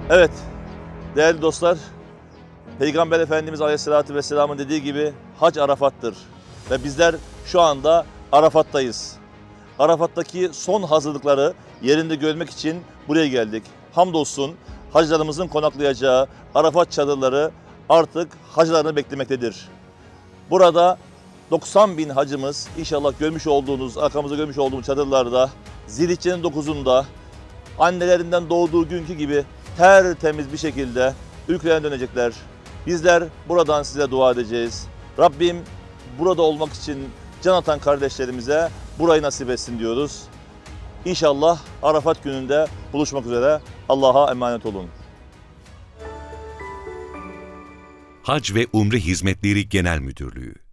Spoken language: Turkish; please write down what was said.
Evet, değerli dostlar, Peygamber Efendimiz Aleyhisselatü Vesselam'ın dediği gibi hac Arafat'tır. Ve bizler şu anda Arafat'tayız. Arafat'taki son hazırlıkları yerinde görmek için buraya geldik. Hamdolsun hacılarımızın konaklayacağı Arafat çadırları artık hacılarını beklemektedir. Burada 90 bin hacımız inşallah görmüş olduğunuz, arkamızda görmüş olduğumuz çadırlarda Zilhicce'nin 9'unda annelerinden doğduğu günkü gibi tertemiz bir şekilde ülkelerine dönecekler. Bizler buradan size dua edeceğiz. Rabbim burada olmak için can atan kardeşlerimize burayı nasip etsin diyoruz. İnşallah Arafat gününde buluşmak üzere. Allah'a emanet olun. Hac ve Umre Hizmetleri Genel Müdürlüğü